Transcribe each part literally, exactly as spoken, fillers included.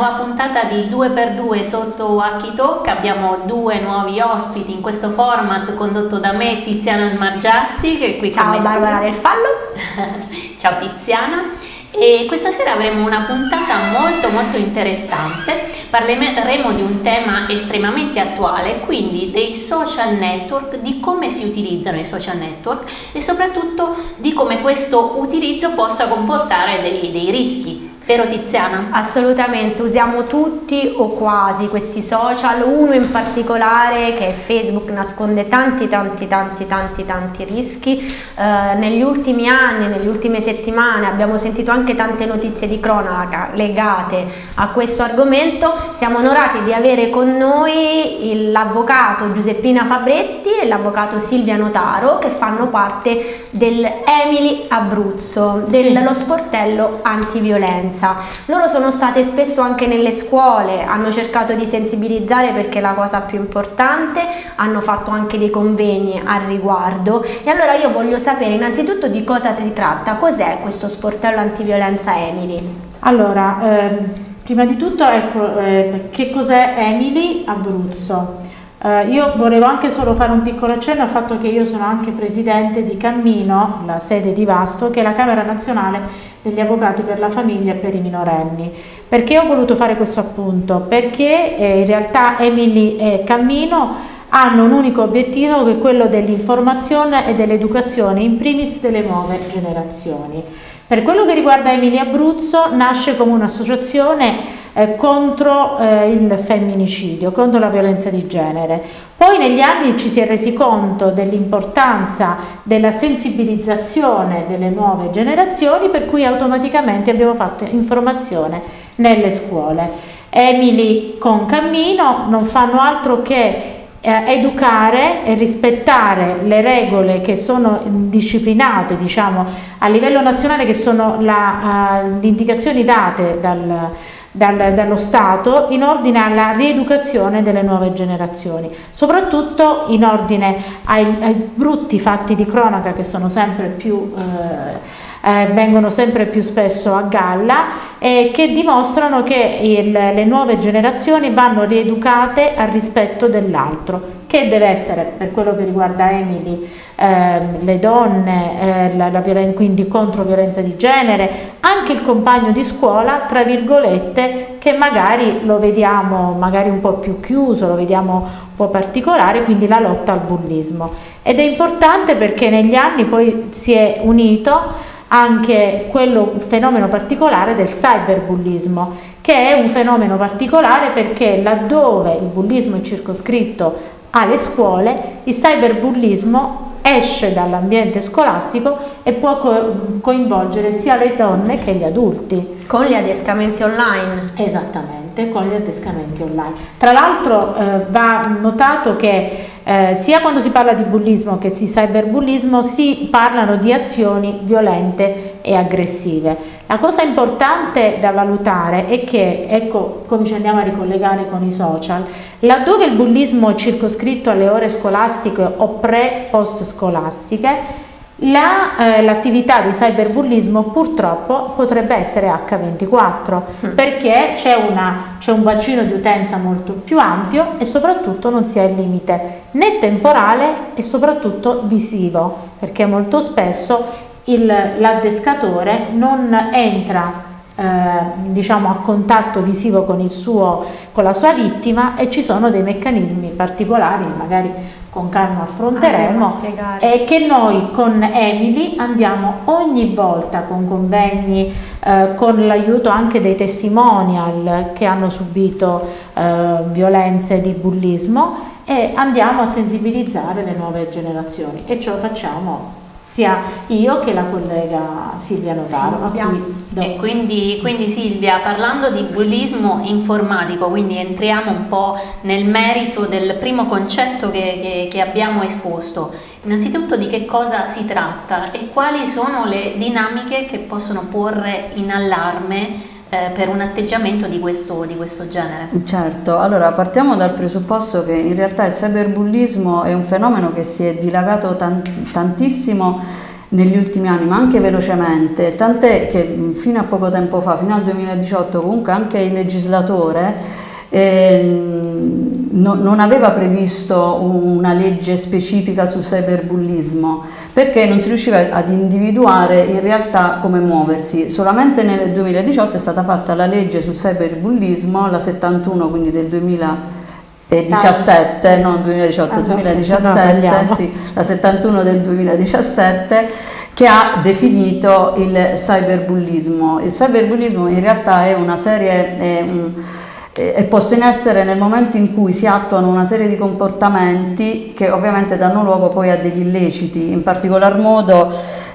nuova puntata di due per due sotto Waki Talk. Abbiamo due nuovi ospiti in questo format condotto da me, Tiziana Smargiassi, che è qui Ciao con me. Ciao Barbara del Fallo. Ciao Tiziana. E questa sera avremo una puntata molto molto interessante. Parleremo di un tema estremamente attuale, quindi dei social network, di come si utilizzano i social network e soprattutto di come questo utilizzo possa comportare dei, dei rischi. Vero Tiziana? Assolutamente, usiamo tutti o quasi questi social, uno in particolare che è Facebook nasconde tanti tanti tanti tanti tanti rischi. Eh, negli ultimi anni, nelle ultime settimane abbiamo sentito anche tante notizie di cronaca legate a questo argomento. Siamo onorati di avere con noi l'avvocato Giuseppina Fabretti e l'avvocato Silvia Notaro, che fanno parte del Emily Abruzzo, dello sportello antiviolenza. Loro sono state spesso anche nelle scuole, hanno cercato di sensibilizzare perché è la cosa più importante, hanno fatto anche dei convegni al riguardo. E allora io voglio sapere innanzitutto di cosa si tratta, cos'è questo sportello antiviolenza Emily? Allora, eh, prima di tutto ecco, eh, che cos'è Emily Abruzzo? Uh, io volevo anche solo fare un piccolo accenno al fatto che io sono anche presidente di Cammino, la sede di Vasto, che è la Camera Nazionale degli Avvocati per la Famiglia e per i minorenni. Perché ho voluto fare questo appunto? Perché eh, in realtà Emily e Cammino hanno un unico obiettivo, che è quello dell'informazione e dell'educazione, in primis delle nuove generazioni. Per quello che riguarda Emily Abruzzo, nasce come un'associazione Eh, contro eh, il femminicidio, contro la violenza di genere. Poi negli anni ci si è resi conto dell'importanza della sensibilizzazione delle nuove generazioni, per cui automaticamente abbiamo fatto informazione nelle scuole. Emily con Cammino non fanno altro che eh, educare e rispettare le regole che sono disciplinate, diciamo, a livello nazionale, che sono uh, le indicazioni date dal Dal, dallo Stato in ordine alla rieducazione delle nuove generazioni, soprattutto in ordine ai, ai brutti fatti di cronaca che sono sempre più eh, eh, vengono sempre più spesso a galla e che dimostrano che il, le nuove generazioni vanno rieducate al rispetto dell'altro, che deve essere, per quello che riguarda Emily, eh, le donne, eh, la, la quindi contro violenza di genere, anche il compagno di scuola, tra virgolette, che magari lo vediamo magari un po' più chiuso, lo vediamo un po' particolare, quindi la lotta al bullismo. Ed è importante perché negli anni poi si è unito anche quello, un fenomeno particolare del cyberbullismo, che è un fenomeno particolare perché laddove il bullismo è circoscritto alle scuole, il cyberbullismo esce dall'ambiente scolastico e può co coinvolgere sia le donne che gli adulti. Con gli adescamenti online. Esattamente, con gli adescamenti online. Tra l'altro eh, va notato che eh, sia quando si parla di bullismo che di cyberbullismo si parlano di azioni violente e aggressive. La cosa importante da valutare è che, ecco come ci andiamo a ricollegare con i social, laddove il bullismo è circoscritto alle ore scolastiche o pre-post scolastiche, l'attività la, eh, di cyberbullismo purtroppo potrebbe essere acca ventiquattro, mm. perché c'è un bacino di utenza molto più ampio e soprattutto non si ha il limite né temporale e soprattutto visivo, perché molto spesso l'addescatore non entra eh, diciamo a contatto visivo con, il suo, con la sua vittima, e ci sono dei meccanismi particolari, magari con calma affronteremo, e che noi con Emily andiamo ogni volta con convegni, eh, con l'aiuto anche dei testimonial che hanno subito eh, violenze di bullismo, e andiamo a sensibilizzare le nuove generazioni, e ce lo facciamo sia io che la collega Silvia Notaro. E quindi, quindi Silvia, parlando di bullismo informatico, quindi entriamo un po' nel merito del primo concetto che, che, che abbiamo esposto. Innanzitutto di che cosa si tratta e quali sono le dinamiche che possono porre in allarme eh, per un atteggiamento di questo, di questo genere? Certo, allora partiamo dal presupposto che in realtà il cyberbullismo è un fenomeno che si è dilagato tan tantissimo negli ultimi anni, ma anche velocemente, tant'è che fino a poco tempo fa, fino al duemiladiciotto, comunque anche il legislatore Eh, no, non aveva previsto una legge specifica sul cyberbullismo, perché non si riusciva ad individuare in realtà come muoversi. Solamente nel duemiladiciotto è stata fatta la legge sul cyberbullismo, la settantuno, quindi del duemiladiciassette, no duemiladiciotto, ah, duemiladiciassette, no, sì, la settantuno del duemiladiciassette, che ha definito il cyberbullismo. Il cyberbullismo in realtà è una serie... È un, è posto in essere nel momento in cui si attuano una serie di comportamenti che ovviamente danno luogo poi a degli illeciti. In particolar modo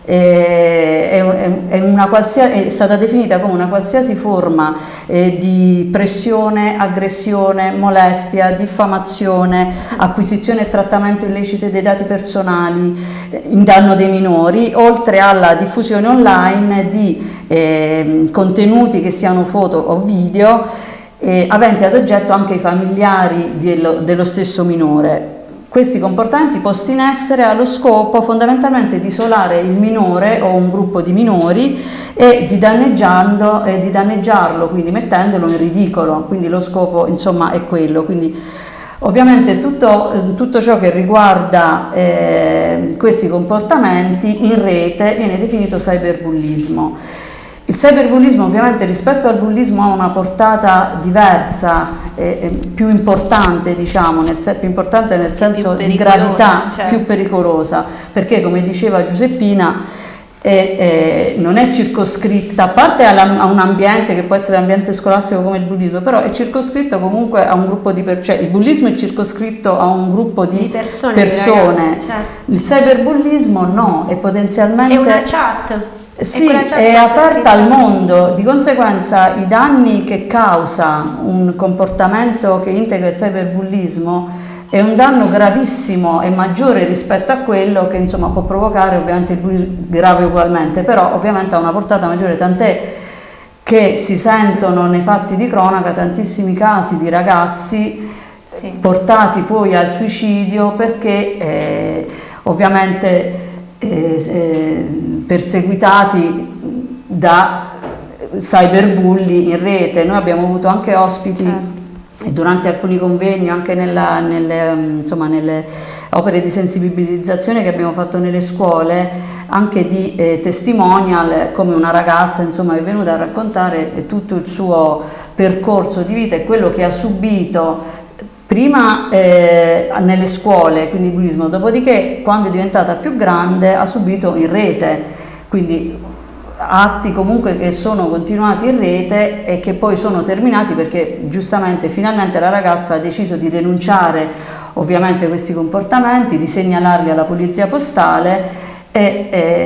eh, è, è, una qualsiasi, è stata definita come una qualsiasi forma eh, di pressione, aggressione, molestia, diffamazione, acquisizione e trattamento illecito dei dati personali eh, in danno dei minori, oltre alla diffusione online di eh, contenuti che siano foto o video Eh, aventi ad oggetto anche i familiari dello, dello stesso minore. Questi comportamenti posti in essere allo scopo fondamentalmente di isolare il minore o un gruppo di minori e di, danneggiando, eh, di danneggiarlo, quindi mettendolo in ridicolo, quindi lo scopo insomma è quello. Quindi, ovviamente tutto, tutto ciò che riguarda eh, questi comportamenti in rete viene definito cyberbullismo. Il cyberbullismo ovviamente rispetto al bullismo ha una portata diversa, eh, più importante, diciamo, nel, più importante nel senso di gravità, certo. Più pericolosa, perché come diceva Giuseppina eh, eh, non è circoscritta, a parte alla, a un ambiente che può essere l'ambiente scolastico come il bullismo, però è circoscritto comunque a un gruppo di persone, cioè il bullismo è circoscritto a un gruppo di, di persone, persone. Di ragazzi, certo. Il cyberbullismo no, è potenzialmente... È una chat. Sì, è aperta al mondo, di conseguenza i danni che causa un comportamento che integra il cyberbullismo è un danno gravissimo e maggiore rispetto a quello che insomma può provocare ovviamente il bullismo grave ugualmente, però ovviamente ha una portata maggiore, tant'è che si sentono nei fatti di cronaca tantissimi casi di ragazzi sì. portati poi al suicidio perché eh, ovviamente Eh, eh, perseguitati da cyberbulli in rete. Noi abbiamo avuto anche ospiti certo. durante alcuni convegni, anche nella, nelle, insomma, nelle opere di sensibilizzazione che abbiamo fatto nelle scuole, anche di eh, testimonial, come una ragazza insomma, è venuta a raccontare tutto il suo percorso di vita e quello che ha subito prima eh, nelle scuole, quindi il bullismo, dopodiché quando è diventata più grande ha subito in rete, quindi atti comunque che sono continuati in rete e che poi sono terminati perché giustamente finalmente la ragazza ha deciso di denunciare ovviamente questi comportamenti, di segnalarli alla polizia postale e,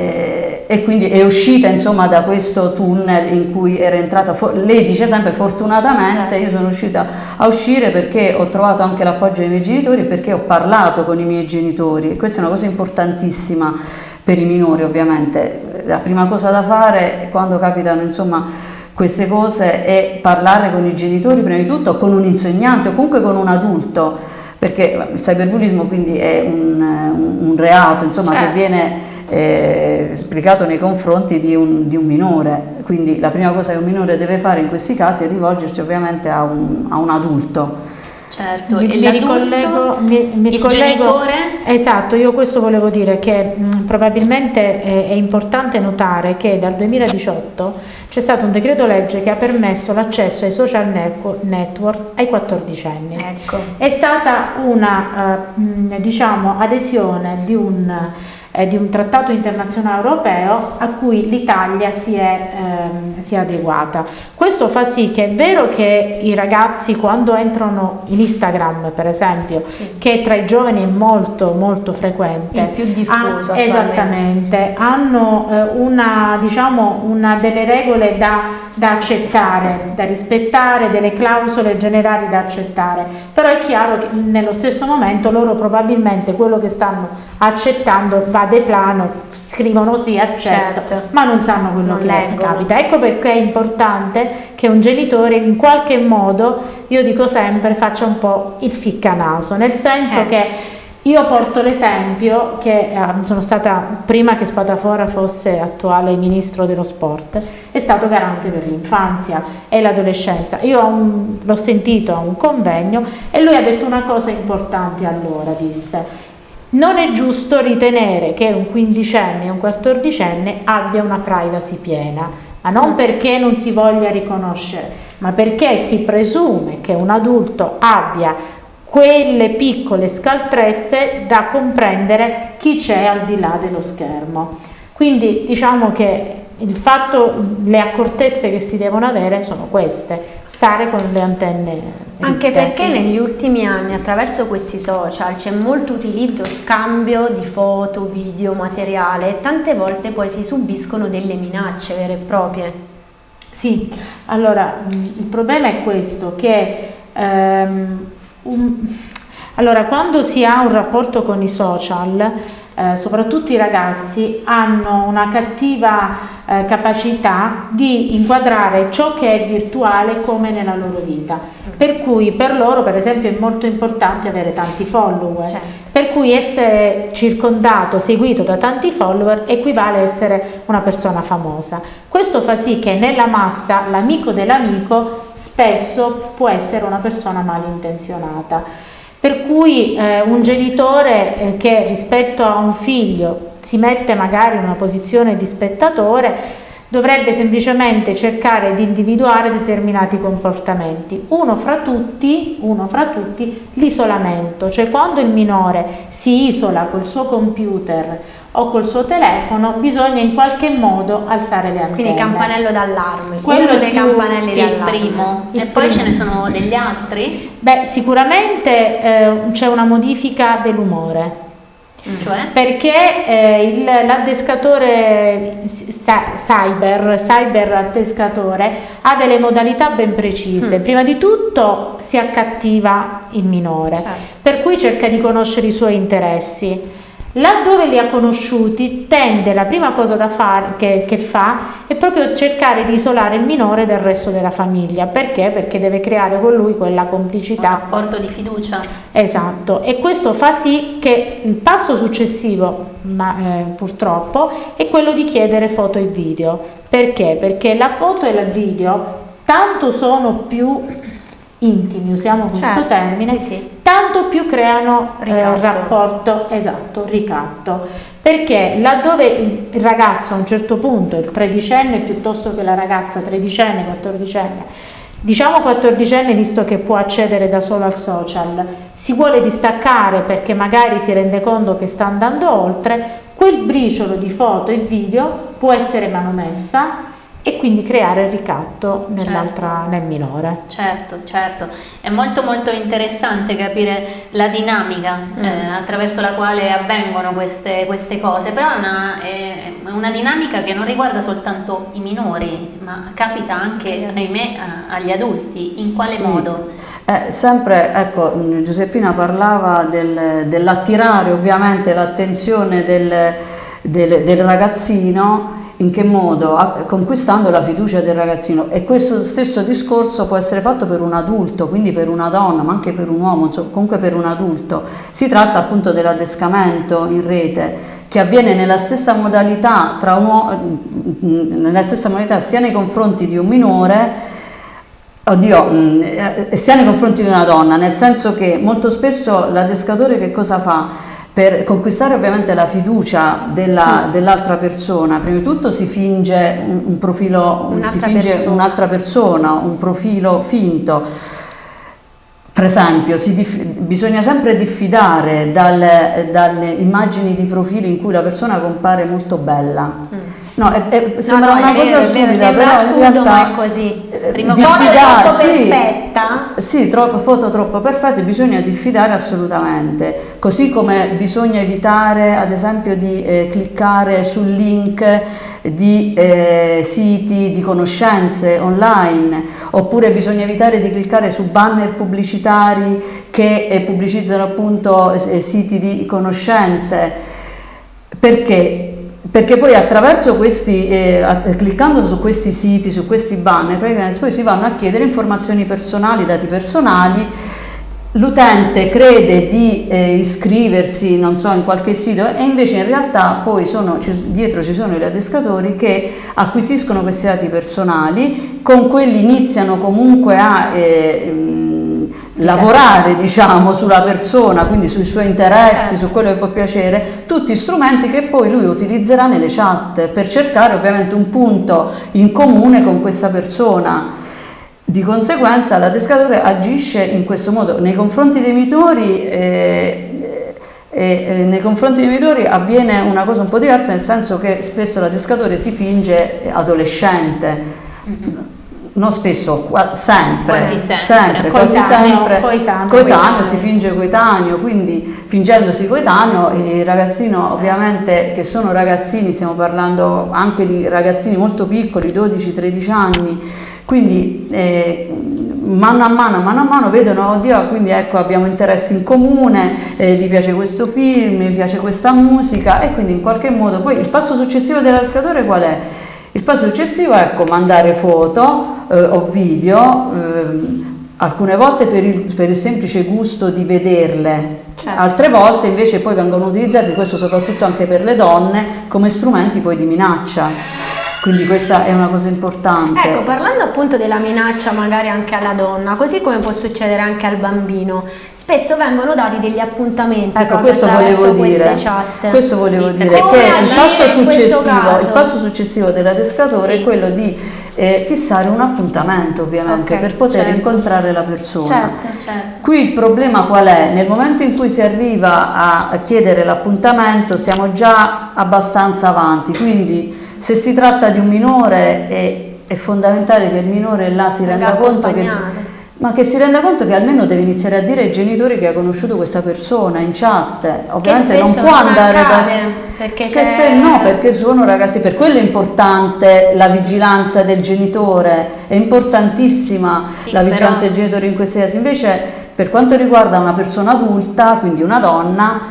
e, e quindi è uscita insomma da questo tunnel in cui era entrata. Lei dice sempre fortunatamente io sono riuscita a uscire perché ho trovato anche l'appoggio dei miei genitori e perché ho parlato con i miei genitori, e questa è una cosa importantissima per i minori. Ovviamente la prima cosa da fare quando capitano insomma queste cose è parlare con i genitori prima di tutto, con un insegnante o comunque con un adulto, perché il cyberbullismo quindi è un, un, un reato insomma certo. che viene eh, esplicato nei confronti di un, di un minore, quindi la prima cosa che un minore deve fare in questi casi è rivolgersi ovviamente a un, a un adulto. Certo, mi, e mi ricollego, mi, mi il ricollego, genitore? Esatto, io questo volevo dire che mh, probabilmente è, è importante notare che dal duemiladiciotto c'è stato un decreto legge che ha permesso l'accesso ai social network ai quattordicenni. Ecco. È stata una uh, mh, diciamo adesione di un di un trattato internazionale europeo a cui l'Italia si è, ehm, si è adeguata. Questo fa sì che è vero che i ragazzi quando entrano in Instagram per esempio, sì. che tra i giovani è molto molto frequente, il più diffuso, ha, esattamente, hanno eh, una, diciamo, una delle regole da, da accettare, da rispettare, delle clausole generali da accettare, però è chiaro che nello stesso momento loro probabilmente quello che stanno accettando va de plano, scrivono sì, accetto, certo. ma non sanno quello non che leggono. Capita. Ecco perché è importante che un genitore in qualche modo, io dico sempre, faccia un po' il ficcanaso, nel senso eh. che Io porto l'esempio che eh, sono stata, prima che Spadafora fosse attuale ministro dello sport, è stato garante per l'infanzia e l'adolescenza. Io l'ho sentito a un convegno e lui ha detto una cosa importante allora, disse: non è giusto ritenere che un quindicenne e un quattordicenne abbia una privacy piena, ma non perché non si voglia riconoscere, ma perché si presume che un adulto abbia quelle piccole scaltrezze da comprendere chi c'è al di là dello schermo. Quindi diciamo che il fatto, le accortezze che si devono avere sono queste: stare con le antenne ritte. Anche perché negli ultimi anni attraverso questi social c'è molto utilizzo, scambio di foto, video, materiale, e tante volte poi si subiscono delle minacce vere e proprie. Sì, allora il problema è questo, che ehm, Un, allora, quando si ha un rapporto con i social, eh, soprattutto i ragazzi hanno una cattiva eh, capacità di inquadrare ciò che è virtuale come nella loro vita, per cui per loro, per esempio, è molto importante avere tanti follower, certo. Per cui essere circondato, seguito da tanti follower equivale a essere una persona famosa. Questo fa sì che nella massa l'amico dell'amico spesso può essere una persona malintenzionata, per cui eh, un genitore eh, che rispetto a un figlio si mette magari in una posizione di spettatore dovrebbe semplicemente cercare di individuare determinati comportamenti. Uno fra tutti, uno fra tutti l'isolamento, cioè quando il minore si isola col suo computer o col suo telefono bisogna in qualche modo alzare le antenne. Quindi campanello d'allarme, quello uno dei più, campanelli sì, d'allarme. Il primo. Il e poi primo. Ce ne sono degli altri? Beh, sicuramente eh, c'è una modifica dell'umore. Cioè? Perché eh, l'addescatore cyber, cyber addescatore ha delle modalità ben precise. Mm. Prima di tutto si accattiva il minore, certo. Per cui cerca di conoscere i suoi interessi. Laddove li ha conosciuti tende, la prima cosa da fare, che, che fa è proprio cercare di isolare il minore dal resto della famiglia. Perché? Perché deve creare con lui quella complicità, un rapporto di fiducia. Esatto, e questo fa sì che il passo successivo, ma eh, purtroppo, è quello di chiedere foto e video. Perché? Perché la foto e il video tanto sono più intimi, usiamo questo certo, termine, sì, sì. Tanto più creano eh, rapporto, esatto, ricatto, perché laddove il ragazzo a un certo punto, il tredicenne piuttosto che la ragazza tredicenne, quattordicenne, diciamo quattordicenne visto che può accedere da solo al social, si vuole distaccare perché magari si rende conto che sta andando oltre, quel briciolo di foto e video può essere manomessa e quindi creare il ricatto nell'altra, certo. nel minore. Certo, certo. È molto molto interessante capire la dinamica mm. eh, attraverso la quale avvengono queste, queste cose, però è una, è una dinamica che non riguarda soltanto i minori, ma capita anche, ahimè, agli adulti. In quale sì. modo? Eh, sempre, ecco, Giuseppina parlava del, dell'attirare ovviamente l'attenzione del, del, del ragazzino. In che modo? Conquistando la fiducia del ragazzino, e questo stesso discorso può essere fatto per un adulto, quindi per una donna, ma anche per un uomo, comunque per un adulto. Si tratta appunto dell'addescamento in rete che avviene nella stessa modalità tra un uomo, nella stessa modalità sia nei confronti di un minore, oddio, sia nei confronti di una donna, nel senso che molto spesso l'addescatore che cosa fa? Per conquistare ovviamente la fiducia della, dell'altra persona, prima di tutto si finge un, un profilo, si finge un'altra persona, un profilo finto. Per esempio, si bisogna sempre diffidare dal, dalle immagini di profili in cui la persona compare molto bella. Mm. No, è, è, sembra no, no, una è cosa vero, stupida, vero, però assurdo, in realtà ma è così. Prima foto troppo sì, perfetta. Sì, troppo, foto troppo perfette, bisogna diffidare assolutamente. Così come bisogna evitare, ad esempio, di eh, cliccare sul link di eh, siti di conoscenze online, oppure bisogna evitare di cliccare su banner pubblicitari che eh, pubblicizzano appunto eh, siti di conoscenze. Perché? Perché poi attraverso questi, eh, cliccando su questi siti, su questi banner, poi si vanno a chiedere informazioni personali, dati personali, l'utente crede di eh, iscriversi, non so, in qualche sito, e invece in realtà poi sono, ci, dietro ci sono gli adescatori che acquisiscono questi dati personali, con quelli iniziano comunque a eh, mh, lavorare, diciamo, sulla persona, quindi sui suoi interessi, su quello che può piacere, tutti strumenti che poi lui utilizzerà nelle chat per cercare ovviamente un punto in comune con questa persona. Di conseguenza l'adescatore agisce in questo modo nei confronti dei minori. Eh, E eh, nei confronti dei minori avviene una cosa un po' diversa, nel senso che spesso l'adescatore si finge adolescente, mm-hmm. non spesso, sempre, quasi sempre, sempre quasi sempre, coetaneo, coetaneo, si finge coetaneo, quindi fingendosi coetaneo il ragazzino, certo. ovviamente, che sono ragazzini, stiamo parlando anche di ragazzini molto piccoli, dodici tredici anni, quindi eh, mano a mano, mano a mano vedono, oddio, quindi ecco abbiamo interessi in comune, eh, gli piace questo film, gli piace questa musica, e quindi in qualche modo poi il passo successivo dell'adescatore qual è? Il passo successivo è ecco, mandare foto eh, o video, eh, alcune volte per il, per il semplice gusto di vederle, certo. altre volte invece poi vengono utilizzati, questo soprattutto anche per le donne, come strumenti poi di minaccia. Quindi questa è una cosa importante. Ecco, parlando appunto della minaccia magari anche alla donna, così come può succedere anche al bambino, spesso vengono dati degli appuntamenti. Ecco, questo volevo dire, chat. questo volevo sì, dire che il passo, successivo, il passo successivo dell'adescatore sì. è quello di eh, fissare un appuntamento, ovviamente, okay, per poter certo. incontrare la persona. Certo, certo. Qui il problema qual è? Nel momento in cui si arriva a chiedere l'appuntamento siamo già abbastanza avanti, quindi se si tratta di un minore è, è fondamentale che il minore là si renda conto che, ma che si renda conto che almeno deve iniziare a dire ai genitori che ha conosciuto questa persona in chat. Ovviamente non può non andare accade, da, perché c'è... no, perché sono ragazzi, per quello è importante la vigilanza del genitore, è importantissima sì, la vigilanza però... del genitore in questi casi. Invece per quanto riguarda una persona adulta, quindi una donna,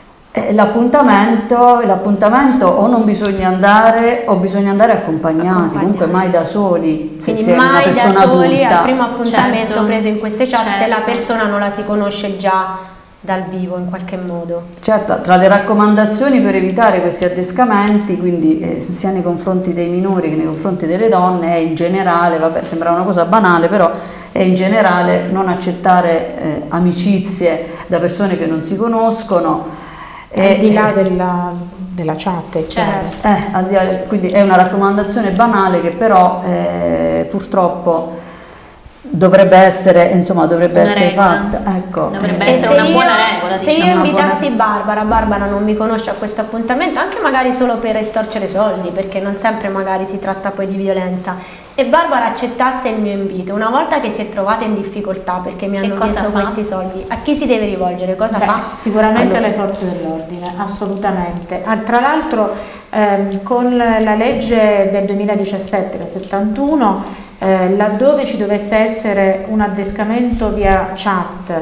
l'appuntamento, l'appuntamento o non bisogna andare o bisogna andare accompagnati, accompagnati. comunque mai da soli, se quindi si è mai una persona da soli adulta. Al primo appuntamento certo. preso in queste chat, certo. se la persona non la si conosce già dal vivo in qualche modo. Certo, tra le raccomandazioni per evitare questi addescamenti, quindi eh, sia nei confronti dei minori che nei confronti delle donne, è in generale, vabbè sembra una cosa banale, però è in generale non accettare eh, amicizie da persone che non si conoscono. E, al di là della, della chat, certo. eh, al di là, quindi è una raccomandazione banale che però eh, purtroppo dovrebbe essere, insomma, dovrebbe una essere regola. fatta. Ecco. Dovrebbe e essere una io, buona regola. Se diciamo, io invitassi buona... Barbara, Barbara non mi conosce a questo appuntamento, anche magari solo per estorcere soldi, perché non sempre magari si tratta poi di violenza, e Barbara accettasse il mio invito, una volta che si è trovata in difficoltà perché mi che hanno chiesto questi soldi, a chi si deve rivolgere? Cosa Beh, fa? Sicuramente allora. alle forze dell'ordine, assolutamente. Ah, tra l'altro ehm, con la legge del duemiladiciassette, la settantuno, eh, laddove ci dovesse essere un addescamento via chat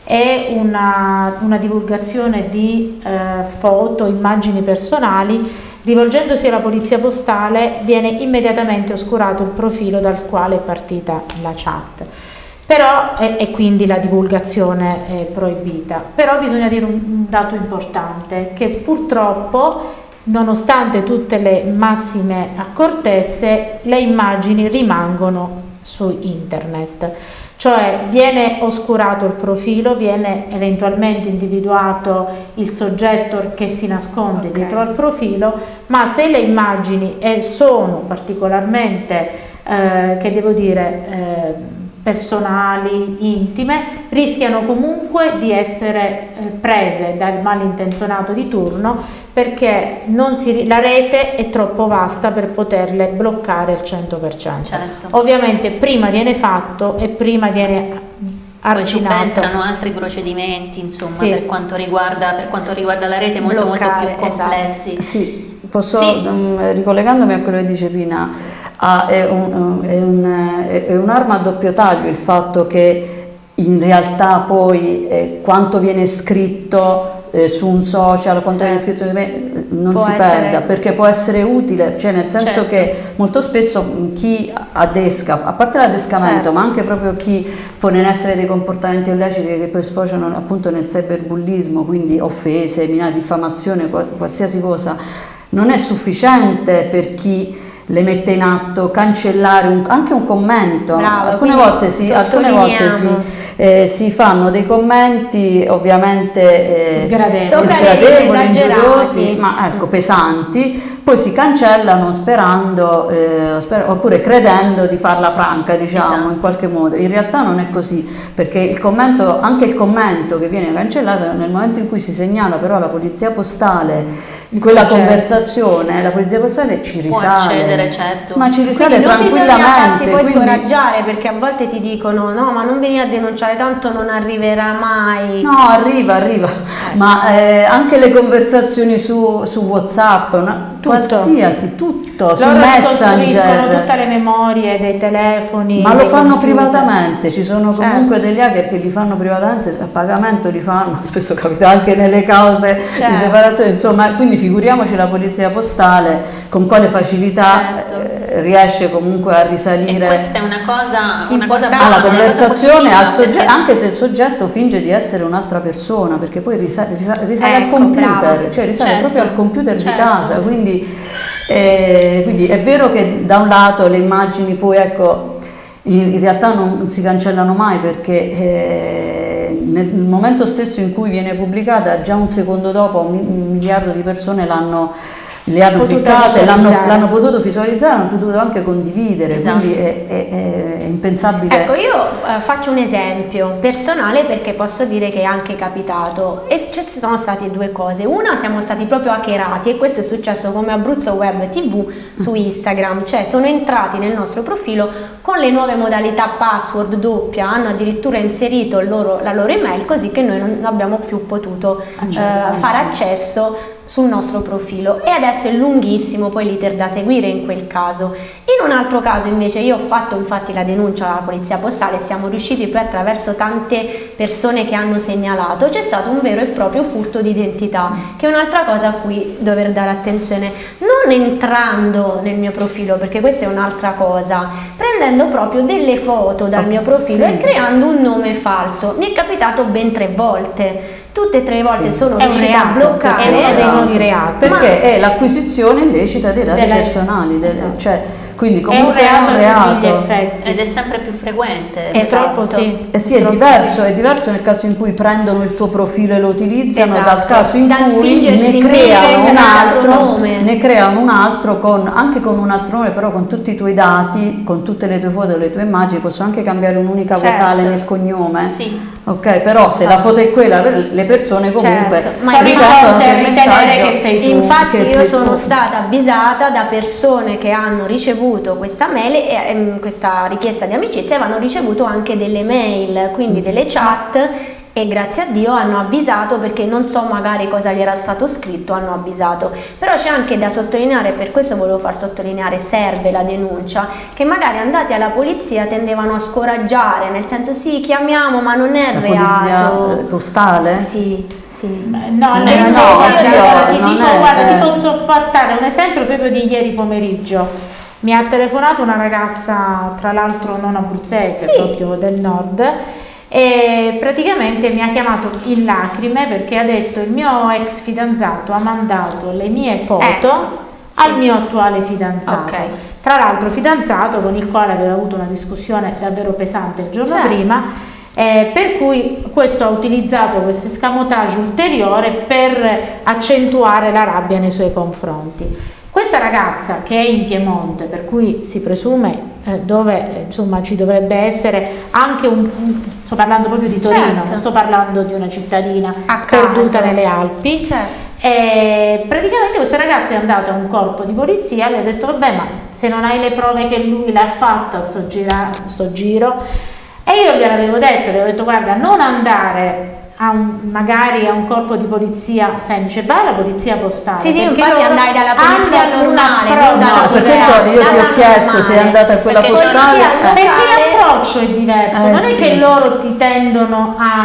e una, una divulgazione di eh, foto, immagini personali, rivolgendosi alla polizia postale viene immediatamente oscurato il profilo dal quale è partita la chat, però, e, e quindi la divulgazione è proibita. Però bisogna dire un, un dato importante, che purtroppo, nonostante tutte le massime accortezze, le immagini rimangono su internet. Cioè viene oscurato il profilo, viene eventualmente individuato il soggetto che si nasconde okay. dietro al profilo, ma se le immagini sono particolarmente, eh, che devo dire, eh, personali, intime, rischiano comunque di essere eh, prese dal malintenzionato di turno, perché non si, la rete è troppo vasta per poterle bloccare al cento per cento. Certo. Ovviamente prima viene fatto e prima viene arginato. Poi subentrano altri procedimenti, insomma, sì. per, quanto riguarda, per quanto riguarda la rete molto, Bloccare, molto più complessi. Esatto. Sì, posso, sì. um, ricollegandomi a quello che dice Pina, ah, è, un, è, un, è un'arma a doppio taglio il fatto che in realtà poi eh, quanto viene scritto eh, su un social, quanto Certo. è l'iscrizione di me, non Può si essere- perda, perché può essere utile, cioè nel senso Certo. che molto spesso mh, chi adesca, a parte l'adescamento, Certo. ma anche proprio chi pone in essere dei comportamenti illeciti che poi sfociano appunto nel cyberbullismo, quindi offese, minacce, diffamazione, qual- qualsiasi cosa, non è sufficiente per chi le mette in atto cancellare un- anche un commento. Bravo, alcune quindi volte, si, alcune volte si, sottolineiamo. eh, si fanno dei commenti ovviamente eh, Sgradevoli. Sopra sgradevoli, esagerati. ingiuriosi, ma ecco, pesanti, poi si cancellano sperando eh, sper- oppure credendo di farla franca, diciamo, Esatto. in qualche modo. In realtà non è così, perché il commento, anche il commento che viene cancellato, nel momento in cui si segnala però alla polizia postale Il quella soggetto. conversazione, la polizia postale ci Può risale. accedere, certo. Ma ci risale Quindi non bisogna farsi tranquillamente. poi quindi- scoraggiare, perché a volte ti dicono no, ma non vieni a denunciare, tanto non arriverà mai. No, arriva, arriva, ma eh, anche le conversazioni su, su WhatsApp, una- Tutto. qualsiasi, tutto, su Loro ricostruiscono Messenger. tutte le memorie dei telefoni. Ma lo dei fanno computer. privatamente, ci sono comunque Certo. degli hacker che li fanno privatamente, a pagamento li fanno, spesso capita anche nelle cause di Certo. separazione, insomma, quindi figuriamoci la polizia postale con quale facilità Certo. eh, riesce comunque a risalire E questa è una cosa, una cosa Importante. buona, alla una cosa conversazione, positiva, al soggetto, perché- anche se il soggetto finge di essere un'altra persona, perché poi risa- risa- risale al Ecco, computer, bravo. cioè risale Certo, proprio al computer certo. di casa, quindi, eh, quindi è vero che da un lato le immagini poi ecco in, in realtà non si cancellano mai, perché eh, nel, nel momento stesso in cui viene pubblicata, già un secondo dopo un, un miliardo di persone l'hanno le hanno Potuto cliccate, l'hanno, visualizzare. l'hanno potuto visualizzare, hanno potuto anche condividere, Esatto. quindi è, è- è impensabile. Ecco, io eh, faccio un esempio personale, perché posso dire che è anche capitato, e ci sono state due cose. Una, siamo stati proprio hackerati, e questo è successo come Abruzzo Web T V su Instagram, cioè sono entrati nel nostro profilo con le nuove modalità password doppia, hanno addirittura inserito il loro- la loro email, così che noi non abbiamo più potuto eh, fare accesso sul nostro profilo, e adesso è lunghissimo poi l'iter da seguire in quel caso. In un altro caso invece io ho fatto infatti la denuncia alla polizia postale, e siamo riusciti poi attraverso tante persone che hanno segnalato, c'è stato un vero e proprio furto di identità, che è un'altra cosa a cui dover dare attenzione, non entrando nel mio profilo, perché questa è un'altra cosa, prendendo proprio delle foto dal mio profilo Sì. e creando un nome falso. Mi è capitato ben tre volte. Tutte e tre volte Sì. sono È un riuscita a reato, bloccare. è uno dei nuovi reati. Perché è l'acquisizione illecita dei dati Delle- personali, delle- Esatto. cioè, quindi È un comunque reato a tutti gli reato. effetti. Ed è sempre più frequente. Purtroppo Esatto. sì. Eh sì, è Purtroppo diverso, sì. è diverso nel caso in cui prendono il tuo profilo e lo utilizzano, Esatto. dal caso in Dal cui fingersi ne creano bene un un altro altro, nome. ne creano un altro con, anche con un altro nome, però con tutti i tuoi dati, con tutte le tue foto e le tue immagini, possono anche cambiare un'unica Certo. vocale nel cognome. Sì. Ok, però se la foto è quella, le persone comunque Certo. Ma Poi ritengono che il ritenere messaggio che sei tu. Infatti che io sei sono tu. stata avvisata da persone che hanno ricevuto questa mail e ehm, questa richiesta di amicizia, e avevano ricevuto anche delle mail, quindi delle chat, e grazie a Dio hanno avvisato, perché non so magari cosa gli era stato scritto, hanno avvisato. Però c'è anche da sottolineare, per questo volevo far sottolineare, serve la denuncia, che magari andati alla polizia tendevano a scoraggiare, nel senso sì, chiamiamo, ma non è La polizia reato. eh, postale? Sì, sì. No, no, Eh, no, no, guarda, io- guarda, ti non dico, è- guarda, ti eh. posso portare un esempio proprio di ieri pomeriggio. Mi ha telefonato una ragazza, tra l'altro non abruzzese, Sì. proprio del nord, e praticamente mi ha chiamato in lacrime perché ha detto: il mio ex fidanzato ha mandato le mie foto Ecco, sì. al mio attuale fidanzato. Ok. Tra l'altro fidanzato con il quale aveva avuto una discussione davvero pesante il giorno Certo. prima, eh, per cui questo ha utilizzato questo escamotage ulteriore per accentuare la rabbia nei suoi confronti. Questa ragazza, che è in Piemonte, per cui si presume eh, dove eh, insomma ci dovrebbe essere anche un, un- sto parlando proprio di Torino, Certo. non sto parlando di una cittadina A sperduta caso. nelle Alpi. Certo. E praticamente questa ragazza è andata a un corpo di polizia, le ha detto: vabbè, ma se non hai le prove che lui l'ha fatta sto, gira, sto giro, e io gliel'avevo detto, le ho detto: guarda, non andare a un, magari a un corpo di polizia semplice, vai alla polizia postale. Sì, sì, perché infatti loro andai dalla polizia hanno normale, un non dalla approccio- No, per polizia. questo io ti dalla ho chiesto normale. se è andata a quella Perché postale. polizia eh. locale- Perché l'approccio è diverso, Eh, non è sì. che loro ti tendono a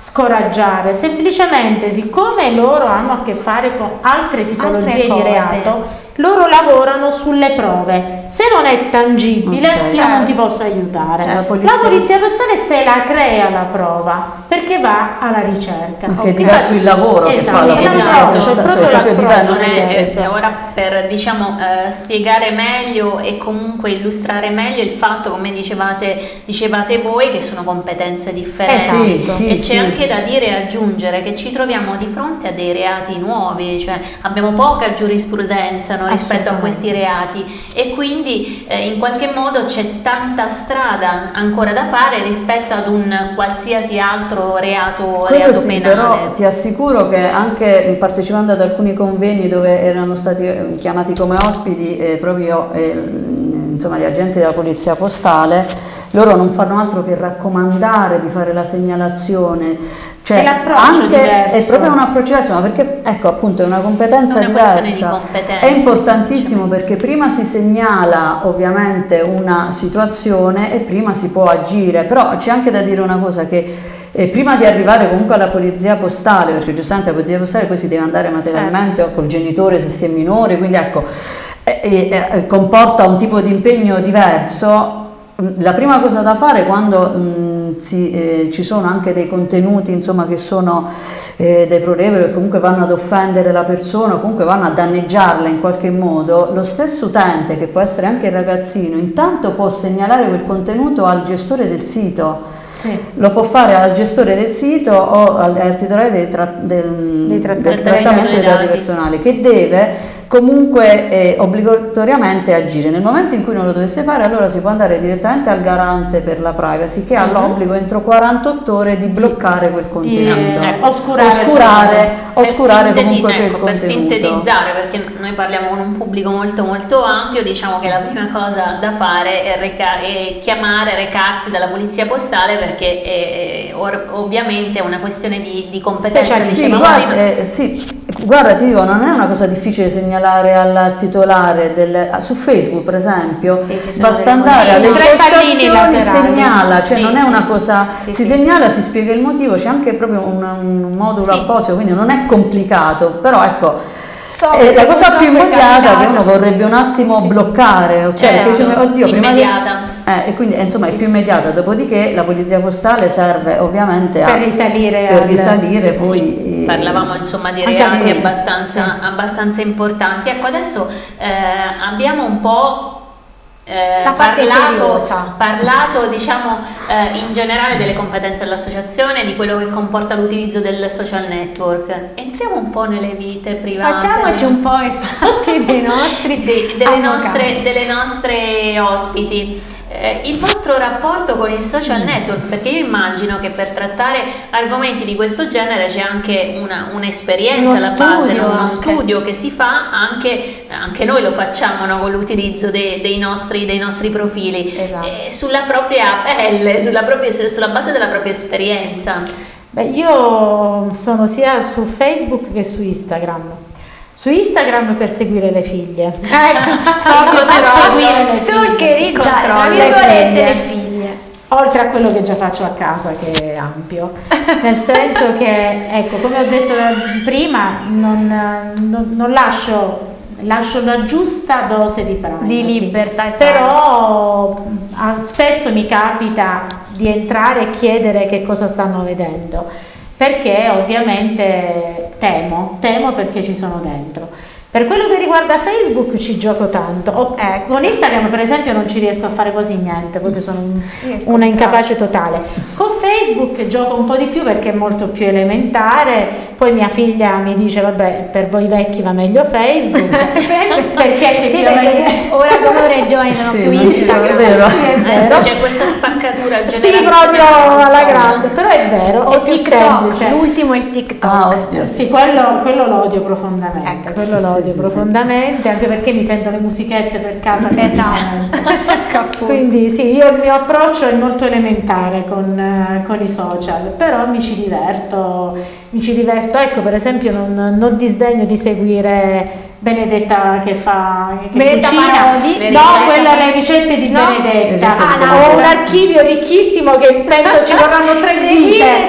scoraggiare, semplicemente siccome loro hanno a che fare con altre tipologie Altre di reato, loro lavorano sulle prove. Se non è tangibile, Okay. io non ti posso aiutare. Cioè, la la polizia- polizia postale se la crea la prova, perché va alla ricerca. Perché è Ok. diverso il lavoro che Esatto, fa la è polizia l'approccio, postale, è proprio cioè, proprio di sé, l'approccio. non è che- Eh, eh, ora per diciamo eh, spiegare meglio e comunque illustrare meglio il fatto, come dicevate, dicevate voi, che sono competenze differenti. Esatto. Sì, E sì, c'è sì. anche da dire e aggiungere che ci troviamo di fronte a dei reati nuovi, cioè abbiamo poca giurisprudenza, no, rispetto a questi reati, e quindi eh, in qualche modo c'è tanta strada ancora da fare rispetto ad un qualsiasi altro reato, Quello reato sì, penale. però ti assicuro che anche partecipando ad alcuni convegni dove erano stati eh, chiamati come ospiti eh, proprio eh, insomma, gli agenti della polizia postale, loro non fanno altro che raccomandare di fare la segnalazione, cioè È l'approccio anche diverso. è proprio un approccio diverso, ma perché ecco appunto è una competenza È una questione di diversa. competenza, È importantissimo perché prima si segnala ovviamente una situazione e prima si può agire, però c'è anche da dire una cosa, che eh, prima di arrivare comunque alla polizia postale, perché giustamente la polizia postale poi si deve andare materialmente o col genitore se si è minore, quindi ecco eh, eh, eh, comporta un tipo di impegno diverso. La prima cosa da fare quando mh, si, eh, ci sono anche dei contenuti insomma, che sono eh, deplorevoli, che comunque vanno ad offendere la persona, o comunque vanno a danneggiarla in qualche modo, lo stesso utente, che può essere anche il ragazzino, intanto può segnalare quel contenuto al gestore del sito. Sì. Lo può fare al gestore del sito o al, al titolare dei tra, del, Dei tratt- del del trattamento dei dati dati. personali, che deve comunque eh, obbligatoriamente agire. Nel momento in cui non lo dovesse fare, allora si può andare direttamente al garante per la privacy, che ha Mhm. l'obbligo entro quarantotto ore di bloccare quel contenuto, ecco, oscurare oscurare, Per oscurare sinteti- comunque ecco, quel per contenuto. sintetizzare, perché noi parliamo con un pubblico molto molto ampio, diciamo che la prima cosa da fare è, reca- è chiamare, recarsi dalla polizia postale, perché è, è or- ovviamente è una questione di, di competenza. Specialistica. Sì, dicevamo guarda, prima. eh, sì, guarda, ti dico, non è una cosa difficile segnalare al titolare del, su Facebook per esempio, Sì, ci sono basta delle andare cose- alle sì, tre pallini impostazioni, laterali. segnala, cioè Sì, non è sì. una cosa, Sì, si sì. segnala, si spiega il motivo, c'è anche proprio un, un modulo Sì. apposito, quindi non è complicato, però ecco, So eh, che la cosa più purtroppo è immediata che capitato. uno vorrebbe un attimo Sì, sì. bloccare, ok? Certo, Perché dice, oddio, prima di- immediata. eh, e quindi eh, insomma è più immediata, dopodiché la polizia postale serve ovviamente a, Per risalire per al- risalire poi Sì, eh, parlavamo insomma di Anche reati sì, abbastanza, sì. abbastanza importanti. Ecco, adesso eh, abbiamo un po' eh, La parte parlato, seriosa. parlato diciamo eh, in generale delle competenze dell'associazione, di quello che comporta l'utilizzo del social network. Entriamo un po' nelle vite private. Facciamoci un po' i fatti dei nostri De- delle, avvocati. nostre, delle nostre ospiti. Eh, il vostro rapporto con il social network, perché io immagino che per trattare argomenti di questo genere c'è anche una, un'esperienza Uno alla base, studio no? Uno anche. studio che si fa, anche, anche noi lo facciamo, no? Con l'utilizzo dei, dei, nostri, dei nostri profili, Esatto. eh, sulla propria pelle, sulla, propria, sulla base della propria esperienza. Beh, io sono sia su Facebook che su Instagram. Su Instagram per seguire le figlie. Ecco, Proprio per seguire le figlie. stalkerizzare tra Controllo le virgolette figlie. le figlie. Oltre a quello che già faccio a casa, che è ampio, nel senso che, ecco, come ho detto prima, non, non- non lascio, lascio la giusta dose di privacy. Di libertà e Però ah, spesso mi capita di entrare e chiedere che cosa stanno vedendo, perché ovviamente temo, temo perché ci sono dentro. Per quello che riguarda Facebook ci gioco tanto. O- Ecco. Con Instagram per esempio non ci riesco a fare quasi niente, perché sono un- Io una incapace totale. Con Facebook gioco un po' di più perché è molto più elementare. Poi mia figlia mi dice vabbè, per voi vecchi va meglio Facebook, perché Sì, effettivamente perché ora come ora i giovani sono Sì, più sì, Instagram. è vero. Sì, è Adesso vero. c'è questa spaccatura Sì, generazionale proprio sui alla social. grande, però è vero, O è più TikTok, semplice. l'ultimo è il TikTok. Ah, oddio. Sì, quello, quello lo odio profondamente, Ecco. quello Sì, lo odio sì, sì. profondamente, anche perché mi sento le musichette per casa Esatto. continuamente. Quindi sì, io il mio approccio è molto elementare con, eh, con i social, però mi ci diverto, mi ci diverto. Ecco, per esempio non, non disdegno di seguire Benedetta che fa che Benedetta cucina. Parodi. Le No, ricette. quella le ricette di No. Benedetta. Ah, no. Ho un archivio ricchissimo che penso ci vorranno tre Seguite vite. tutti le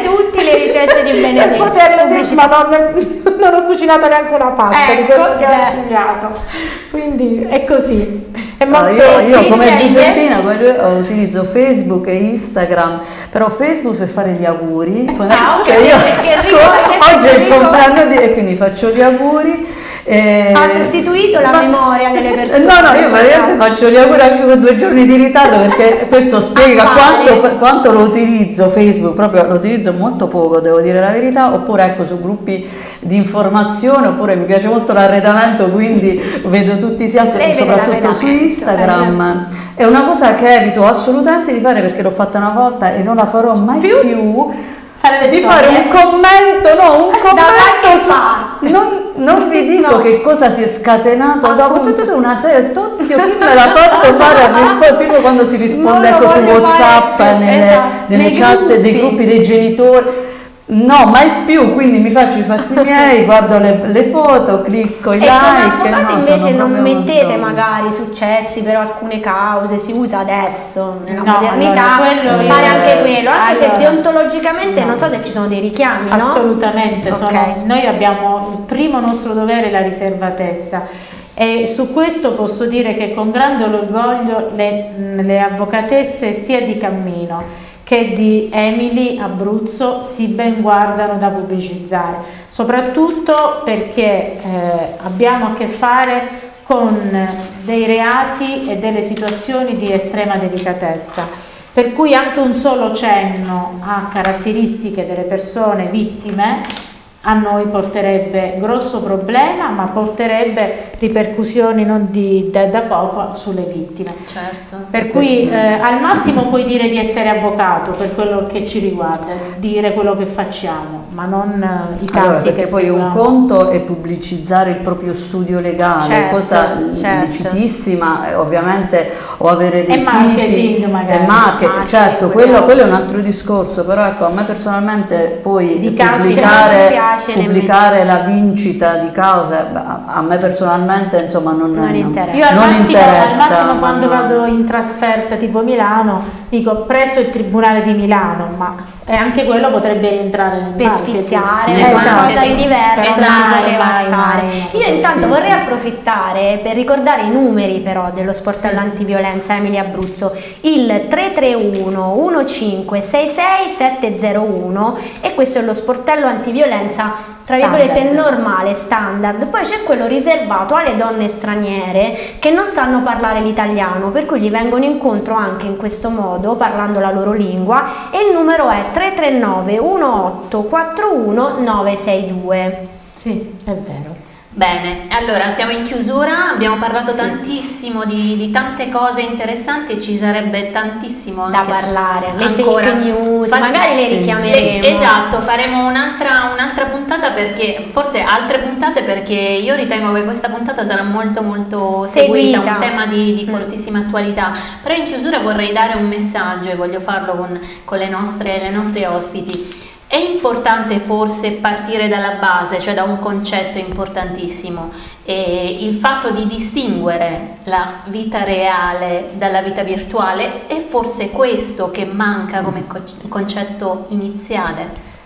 le ricette di Benedetta. Per poterle sempre, ma non, non ho cucinato neanche una pasta, ecco, di quello che ho studiato. Quindi è così. È molto allora, io, io come sì, Giuseppina utilizzo Facebook e Instagram, però Facebook per fare gli auguri. Ah, cioè okay, io Enrico, oggi è il compleanno di, e quindi faccio gli auguri. Eh, ha sostituito la ma, memoria delle persone. No, no, io praticamente faccio gli auguri anche con due giorni di ritardo, perché questo spiega quanto, quanto lo utilizzo Facebook, proprio lo utilizzo molto poco, devo dire la verità, oppure ecco su gruppi di informazione, oppure mi piace molto l'arredamento, quindi vedo tutti i altri, soprattutto su Instagram. È una cosa che evito assolutamente di fare, perché l'ho fatta una volta e non la farò mai più, più fare di fare un commento, no, un commento su... Non, non vi dico no. che cosa si è scatenato appunto. Dopo tutta una serie, tutti, chi me l'ha fatto fare a rispondere, tipo quando si risponde ecco, su WhatsApp, nelle, esatto. nelle chat gruppi. dei gruppi dei genitori. No, mai più, quindi mi faccio i fatti miei, guardo le, le foto, clicco i e like. No, invece non mettete un... magari successi per alcune cause, si usa adesso nella no, modernità, allora, fare è... anche quello, anche allora, se deontologicamente no. non so se ci sono dei richiami, no? Assolutamente, okay. sono, noi abbiamo il primo nostro dovere, la riservatezza. E su questo posso dire che con grande orgoglio le, le avvocatesse sia di Cammino che di Emily Abruzzo si ben guardano da pubblicizzare, soprattutto perché eh, abbiamo a che fare con dei reati e delle situazioni di estrema delicatezza, per cui anche un solo cenno a caratteristiche delle persone vittime a noi porterebbe grosso problema, ma porterebbe ripercussioni non di, da, da poco sulle vittime. Certo. Per cui eh, al massimo puoi dire di essere avvocato per quello che ci riguarda, dire quello che facciamo, ma non eh, i casi allora, perché che poi seguiamo. Un conto è pubblicizzare il proprio studio legale, certo, cosa certo. licitissima, eh, ovviamente, o avere dei e siti marketing magari. E market, marketing, certo, quello, quello è un altro discorso, però ecco, a me personalmente poi di pubblicare pubblicare la vincita di cause a me personalmente insomma non, non interessa. Io al non massimo, interessa, al massimo quando non... vado in trasferta tipo Milano dico presso il Tribunale di Milano, ma e anche quello potrebbe rientrare nel per sfiziare, sì, per esatto. qualcosa di diverso, mai, mai, mai. Io intanto sì, vorrei sì. approfittare per ricordare i numeri però dello sportello sì. antiviolenza Emily Abruzzo, il tre tre uno uno cinque sei sei sette zero uno, e questo è lo sportello antiviolenza tra virgolette normale, standard. Poi c'è quello riservato alle donne straniere che non sanno parlare l'italiano, per cui gli vengono incontro anche in questo modo, parlando la loro lingua, e il numero è tre tre nove uno otto quattro uno nove sei due. Sì, è vero. Bene, allora siamo in chiusura, abbiamo parlato sì. tantissimo di, di tante cose interessanti e ci sarebbe tantissimo da anche parlare, le ancora. fake news, Fatti, magari le richiameremo. Esatto, faremo un'altra un'altra puntata, perché forse altre puntate, perché io ritengo che questa puntata sarà molto molto seguita, seguita. un tema di, di fortissima mm. attualità. Però in chiusura vorrei dare un messaggio e voglio farlo con, con le nostre, le nostre ospiti. È importante forse partire dalla base, cioè da un concetto importantissimo, e il fatto di distinguere la vita reale dalla vita virtuale è forse questo che manca come concetto iniziale.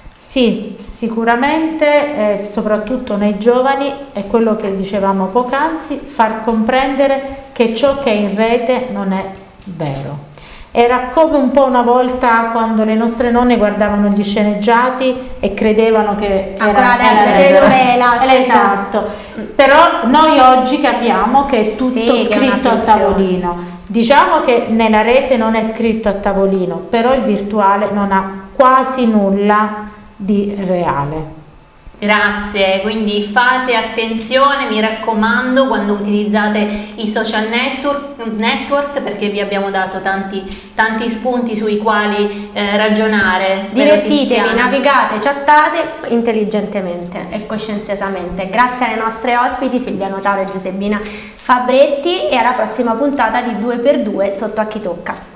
Sì, sicuramente, eh, soprattutto nei giovani, è quello che dicevamo poc'anzi, far comprendere che ciò che è in rete non è vero. Era come un po' una volta quando le nostre nonne guardavano gli sceneggiati e credevano che ancora era la telenovela. Esatto. Però noi oggi capiamo che è tutto sì, scritto a tavolino. Diciamo che nella rete non è scritto a tavolino, però il virtuale non ha quasi nulla di reale. Grazie, quindi fate attenzione, mi raccomando, quando utilizzate i social network, network perché vi abbiamo dato tanti, tanti spunti sui quali eh, ragionare. Divertitevi, navigate, chattate intelligentemente e coscienziosamente. Grazie alle nostre ospiti Silvia Notaro e Giuseppina Fabretti, e alla prossima puntata di due per due sotto a chi tocca.